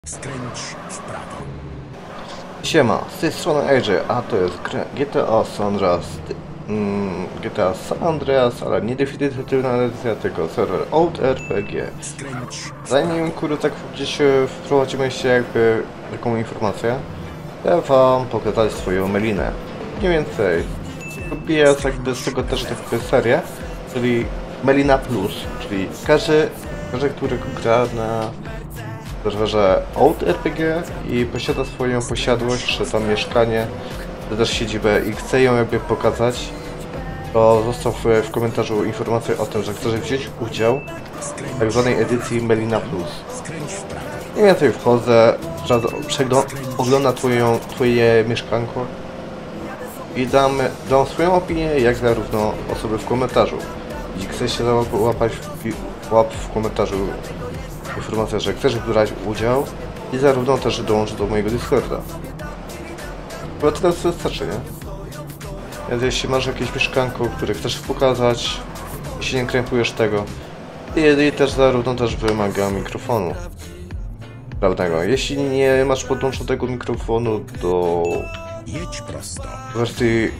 Skręć w prawo. Siema, z tej strony AJ, a to jest GTA San Andreas. GTA San Andreas, ale nie definitywna edycja, tylko serwer Old RPG. Skręć w Zanim prawo. tak gdzieś wprowadzimy się jakby taką informację, chcę wam pokazać swoją melinę. Mniej więcej. Robię jakby z tego też jakby serię, czyli Melina Plus, czyli każdy który gra na serwerze Old RPG i posiada swoją posiadłość, czy tam mieszkanie, czy też siedzibę i chce ją jakby pokazać, to zostaw w komentarzu informację o tym, że chcesz wziąć udział w tak zwanej edycji Melina Plus. Skręć w prawo. Mniej więcej wchodzę, oglądam twoje mieszkanko i dam swoją opinię, jak zarówno osoby w komentarzu. Jeśli chcesz się łap w komentarzu informacja, że chcesz brać udział i zarówno też dołączyć do mojego Discorda. Chyba teraz wystarczy, nie? Więc jeśli masz jakieś mieszkanko, które chcesz pokazać, jeśli nie krępujesz tego, i też zarówno też wymaga mikrofonu prawnego. Jeśli nie masz podłączonego mikrofonu do Jedź prosto. wersji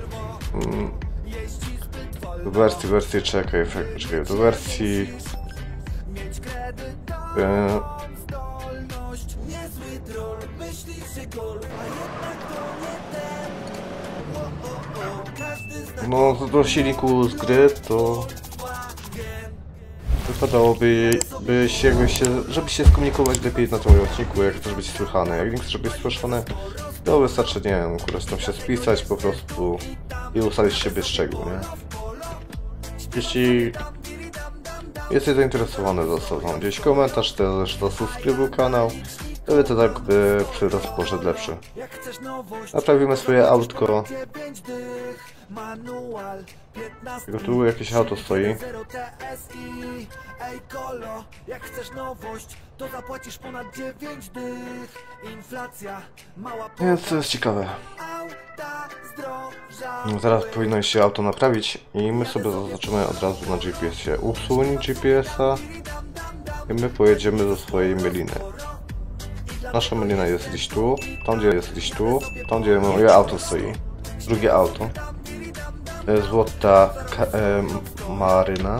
czekaj, do wersji no do silniku z gry, to wypadałoby żeby się skomunikować lepiej na tym odcinku, jak chcesz być słychany. Jak nie chcesz być słyszany, to wystarczy, nie wiem, tam się spisać po prostu i ustalić siebie szczegół, nie? Jeśli jesteś zainteresowany, zostaw tam gdzieś komentarz, też zasubskrybuj kanał, to tak by przyrost poszedł lepszy. Naprawimy swoje autko. Tylko tu jakieś auto stoi. Jak chcesz nowość, to zapłacisz ponad 9 dych. Inflacja, mała Więc to jest ciekawe. auta zdroża. No, zaraz powinno się auto naprawić i my sobie zaznaczymy od razu na GPS-ie. Usuń GPS-a i my pojedziemy do swojej meliny. Nasza melina jest gdzieś tu, tam gdzie jest gdzieś tu, tam gdzie moje auto stoi. Drugie auto. Złota maryna.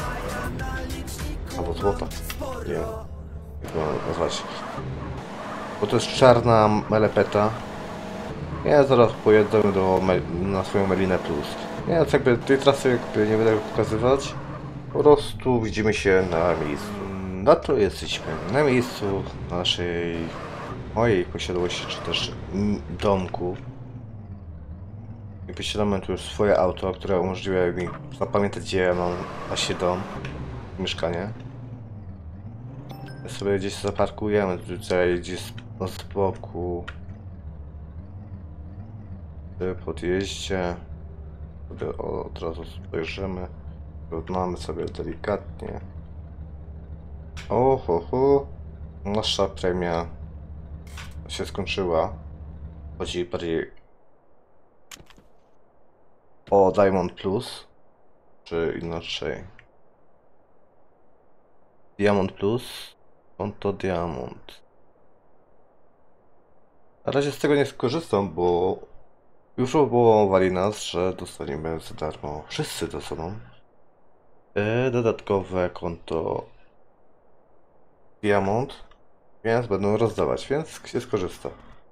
Albo złota. Nie wiem, jak to nazwać. Bo to jest czarna melepeta. Ja zaraz pojedę na swoją Melinę Plus. Więc jakby tej trasy jakby nie będę pokazywać. Po prostu widzimy się na miejscu. No to jesteśmy na miejscu mojej posiadłości, czy też domku. I posiadamy tu już swoje auto, które umożliwia mi zapamiętać, gdzie ja mam właśnie dom, mieszkanie. My sobie gdzieś zaparkujemy tutaj gdzieś z boku. W podjeździe. Sobie od razu spojrzymy. Mamy sobie delikatnie. Oho, nasza premia się skończyła. Chodzi bardziej o Diamond Plus, czy inaczej Diamond Plus, to Diamond. Na razie z tego nie skorzystam, bo już obołowali nas, że dostaniemy za darmo, wszyscy dostaną dodatkowe konto Diamond, więc będą rozdawać, więc się skorzysta.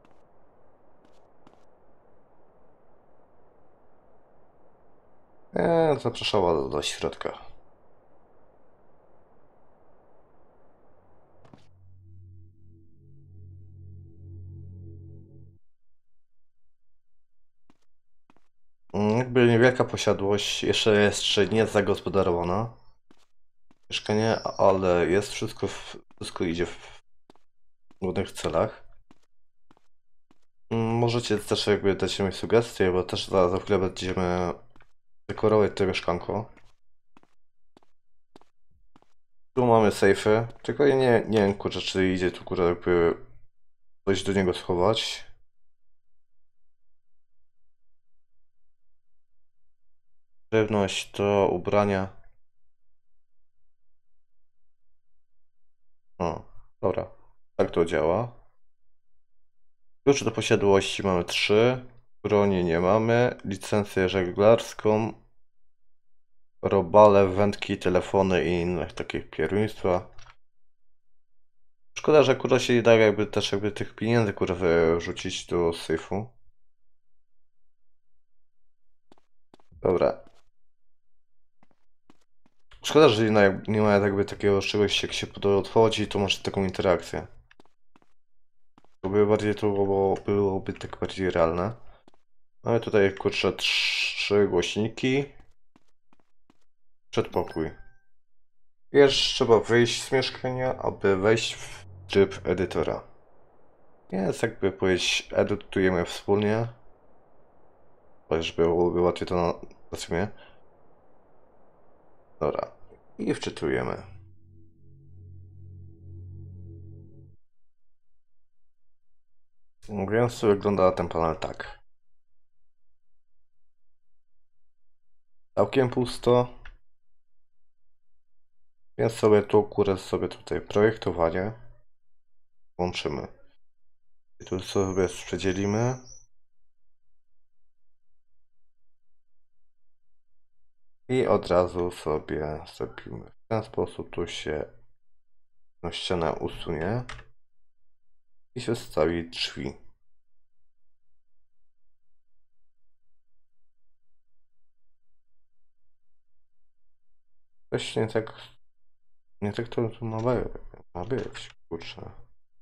Zapraszała do środka. Jakby niewielka posiadłość, jeszcze nie zagospodarowana. Mieszkanie, ale jest wszystko idzie w głównych celach. Możecie też jakby dać mi sugestie, bo też za chwilę będziemy dekorować to mieszkanko. Tu mamy sejfy, tylko ja nie wiem, kurczę, czy idzie tu, kurczę, jakby coś do niego schować. Żywność to ubrania. O, dobra. Tak to działa. Klucze do posiadłości mamy 3. Broni nie mamy. Licencję żeglarską. Robale, wędki, telefony i innych takich pieruństwa. Szkoda, że kurwa się nie da jakby też jakby tych pieniędzy kurwa wrzucić do syfu. Dobra. Szkoda, że nie ma jakby takiego czegoś, jak się odchodzi, to masz taką interakcję. To by bardziej byłoby tak bardziej realne. Mamy tutaj kurczę 3 głośniki. Przedpokój. Pierwszy trzeba wyjść z mieszkania, aby wejść w tryb edytora. Więc jakby powiedzieć, edytujemy wspólnie. Żeby byłoby łatwiej to na sumie. Dobra. I wczytujemy. Więc wygląda ten panel tak. Całkiem pusto. Więc sobie tu górę sobie tutaj projektowanie włączymy. I tu sobie przedzielimy. I od razu sobie zrobimy w ten sposób. Tu się ściana usunie. I się wstawi drzwi. Coś nie tak to tu ma być, kurczę.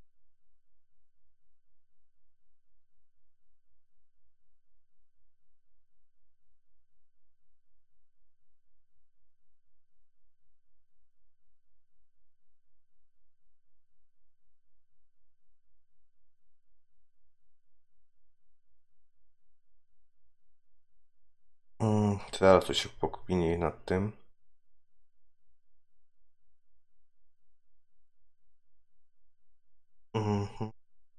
Zaraz to się pokmini nad tym. Mhm.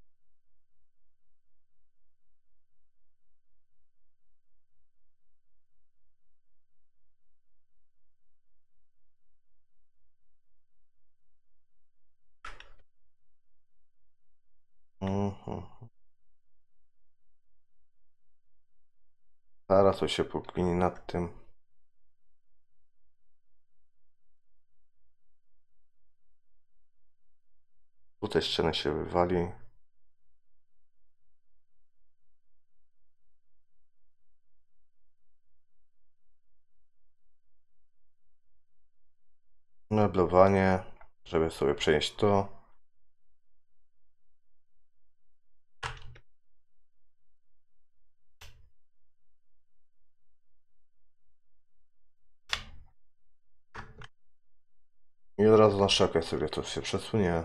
Mhm. Zaraz to się pokmini nad tym. Tutaj ściana się wywali. Meblowanie, żeby sobie przenieść to. I od razu na szokę sobie to się przesunie.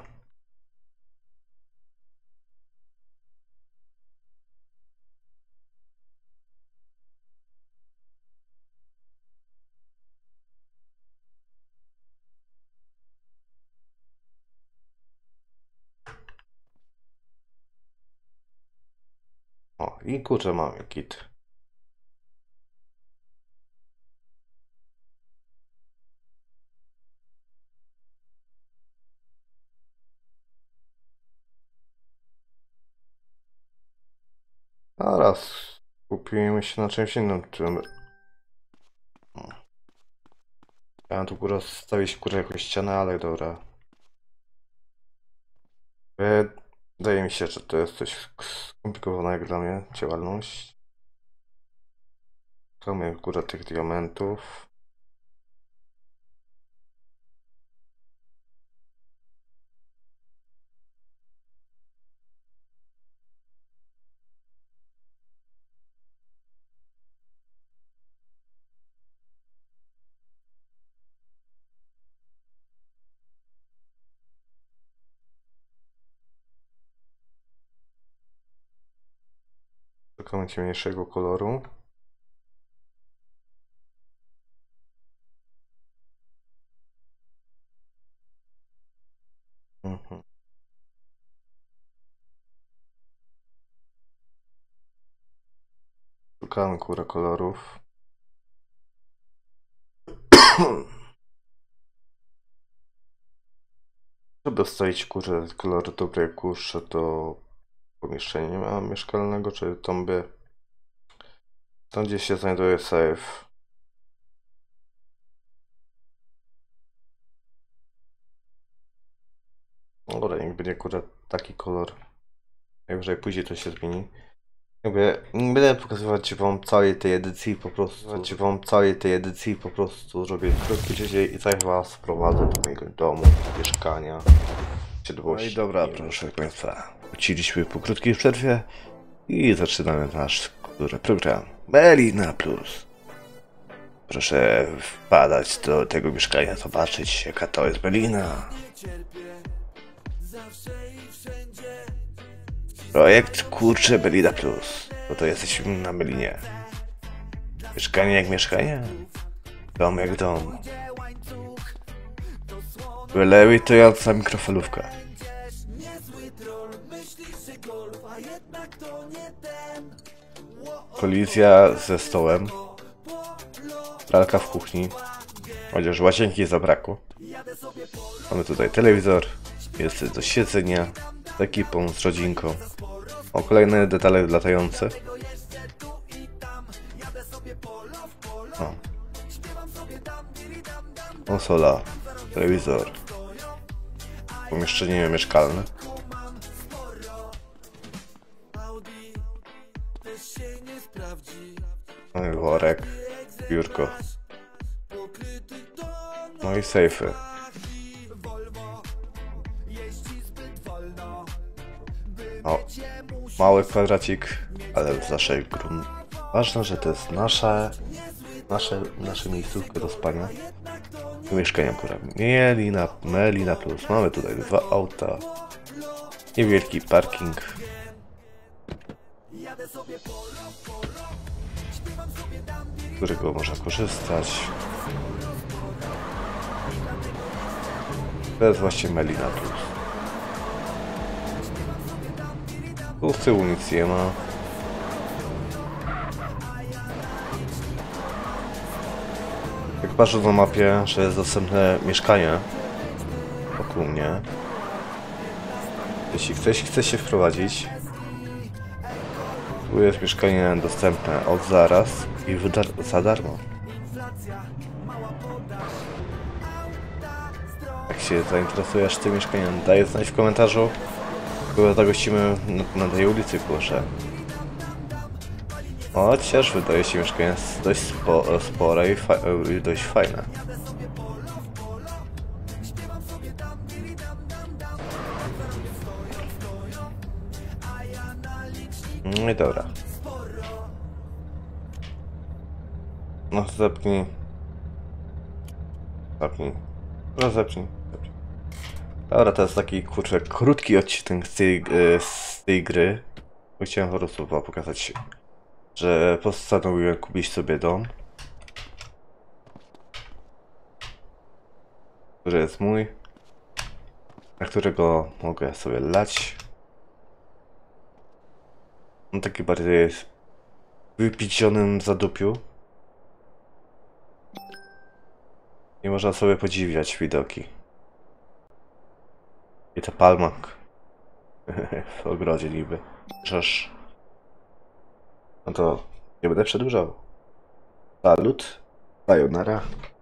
O, i kurczę mamy kit. Zaraz skupimy się na czymś innym. Chciałem tu górę stawić kurę jakąś ścianę, ale dobra. Wydaje mi się, że to jest coś skomplikowanego dla mnie, działalność. Mamy górę tych diamentów. Szukamy ciemniejszego koloru. Mhm. Szukamy górę kolorów. żeby ustalić kurczę kolor dobrej kurczę do pomieszczenia mieszkalnego, czy tomby. Tam gdzie się znajduje safe. Dobra, niech będzie kurczę taki kolor. Najwyżej później to się zmieni. Jakby nie będę pokazywać wam całej tej edycji, po prostu zrobię krótki dzisiaj i tak was wprowadzę do mojego domu, mieszkania, No i dobra, proszę państwa, wróciliśmy po krótkiej przerwie i zaczynamy nasz program Melina Plus. Proszę wpadać do tego mieszkania, zobaczyć jaka to jest Melina. Projekt kurczę Melina Plus. No to jesteśmy na Melinie. Mieszkanie jak mieszkanie? Dom jak dom. Lewitująca mikrofalówka. Kolizja ze stołem. Pralka w kuchni. Chociaż łazienki zabrakło. Mamy tutaj telewizor. Jest do siedzenia. Z ekipą, z rodzinką. O, kolejne detale latające. O. Konsola. Telewizor. Pomieszczenie mieszkalne. Mamy worek. Biurko. No i sejfy. O, mały kwadracik, ale w naszej gruncie. Ważne, że to jest nasze miejscówka do spania i mieszkania góra. Melina Plus. Mamy tutaj 2 auta, niewielki parking. Z którego można korzystać. To jest właśnie Melina Plus. Tu z tyłu nic nie ma. Jak patrzę na mapie, że jest dostępne mieszkanie wokół mnie. Jeśli ktoś chce się wprowadzić, tu jest mieszkanie dostępne od zaraz i za darmo. Jak się zainteresujesz tym mieszkaniem, daj znać w komentarzu. Chyba zagościmy na tej ulicy, proszę. Chociaż wydaje się mieszkanie dość spore i dość fajne. No i dobra. No zepnij. Zepnij. Dobra, to jest taki kurczę krótki odcinek z tej gry. Chciałem po prostu pokazać, że postanowiłem kupić sobie dom, który jest mój, na którego mogę sobie lać. On taki bardziej jest wypicionym zadupiu i można sobie podziwiać widoki. I to palmak w ogrodzie niby. Chociaż no to nie będę przedłużał. Salut, sayonara.